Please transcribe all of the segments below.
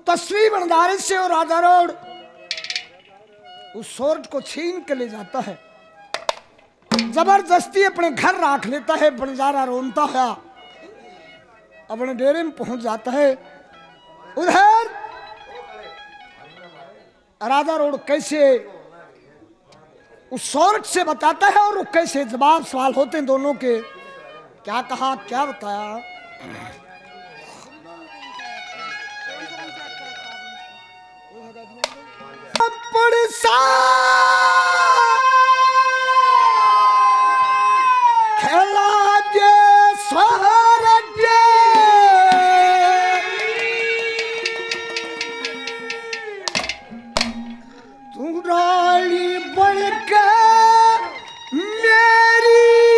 तस्वीर भंडारे से और राजा रोड उस सोर्ट को छीन के ले जाता है, जबरदस्ती अपने घर रख लेता है। बंजारा रोनता है, अपने डेरे में पहुंच जाता है। उधर राजा रोड कैसे उस सोर्ट से बताता है और कैसे जवाब सवाल होते हैं दोनों के। क्या कहा, क्या बताया। खेला जे सोरठ तू रानी बन के मेरी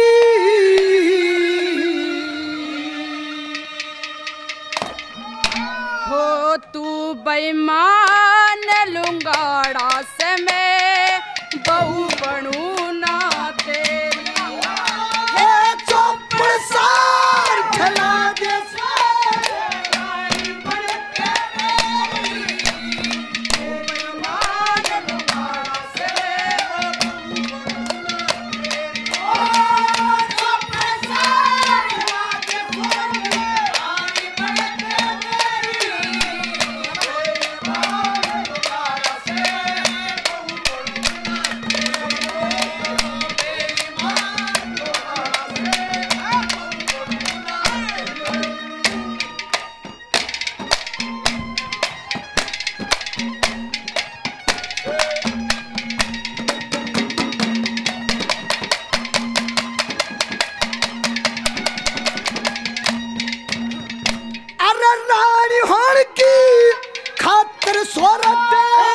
हो तू बेईमान लुंगाड़ा से मैं बहू बनू ना तेरी। चौपड़ सार खेला दे रानी होने की खातिर सोरठ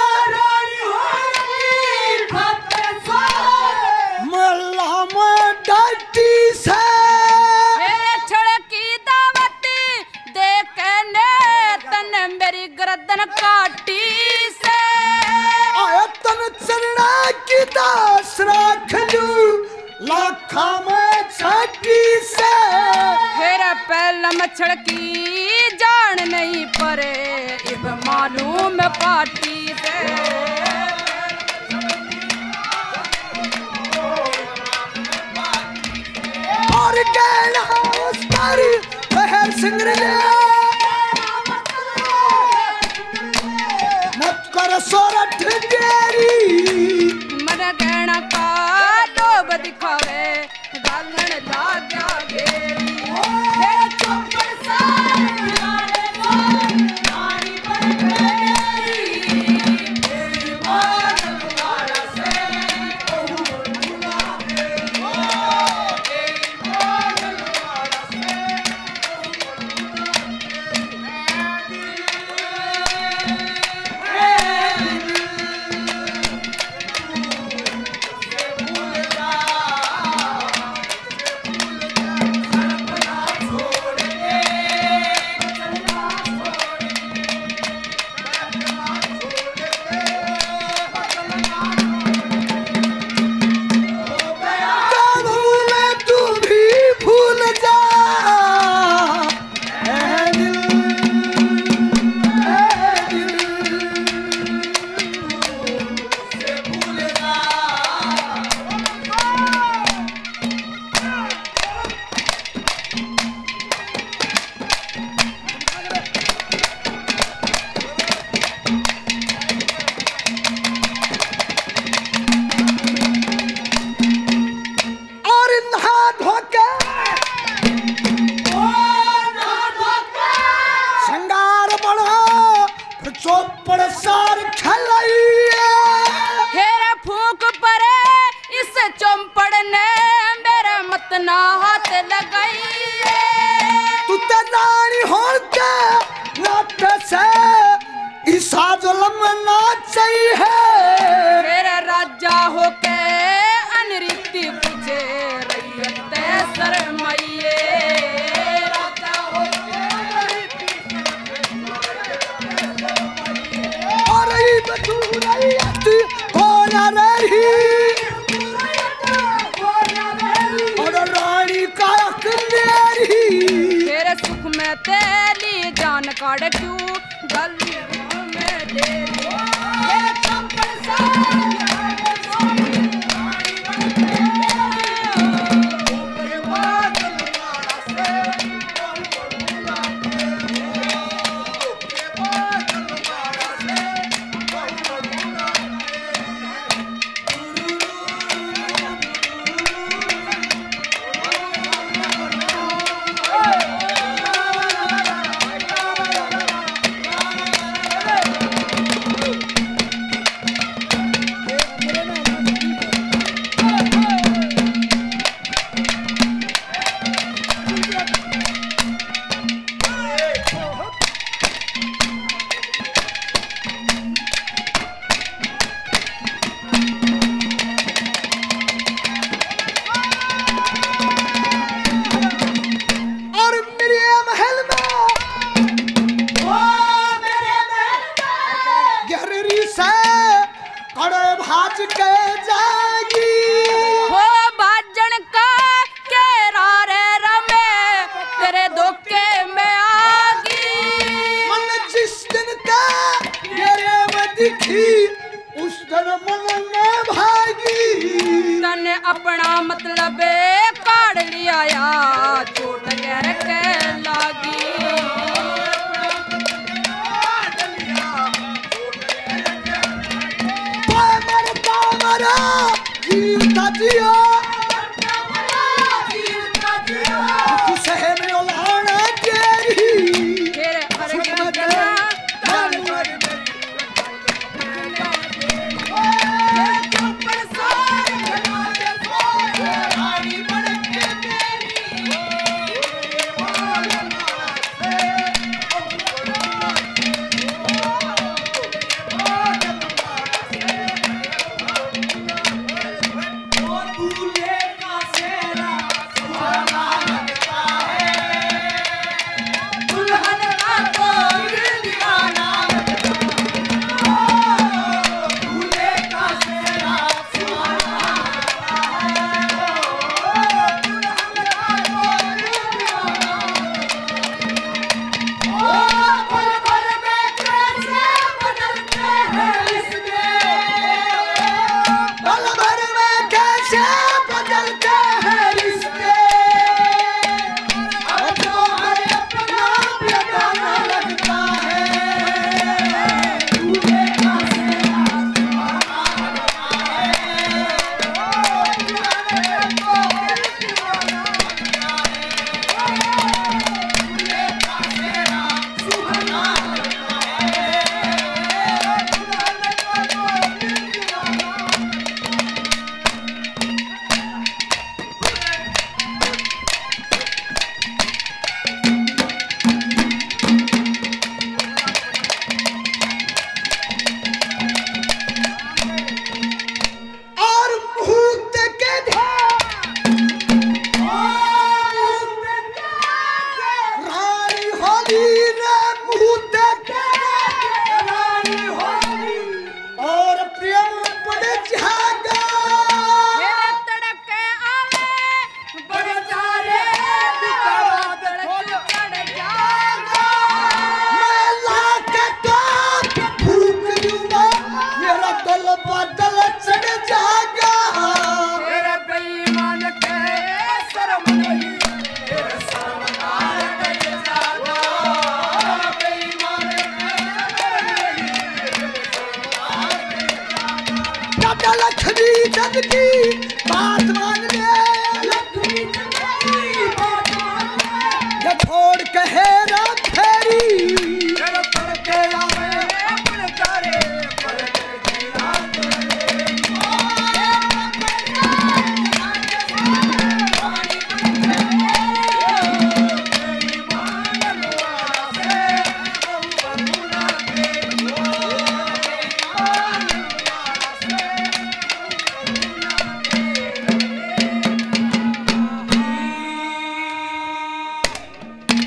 मल्ला में डाटी से छड़की दावत देखने तन मेरी गर्दन काटी से आया तन चरना की दास राख लू लाखा में छाटी से। फिर पहला मछड़ की जान नहीं परे इब मालूम पाटी से। और कहना उस पर बहर सिंगरे मत कर सोरठ तेरी मन कहना का डोब दिखावे गालन लाग गेरी। चौपड़ सार खेलाइए हेरा फूक परे इस चौपड़ ने मेरा मत ना हाथ लगाई। तू ते नानी होड़ के नाट से ईसा जुल्म ना चाहिए। मेरा राजा होके अनरीति पूछे रैयत शर्माइए। रानी का तेरी तेरे सुख में तेली जान काढ़ क्यों गल अपना मतलब काढ़ लिया या चोट गैर के लागी लखनी जग की बात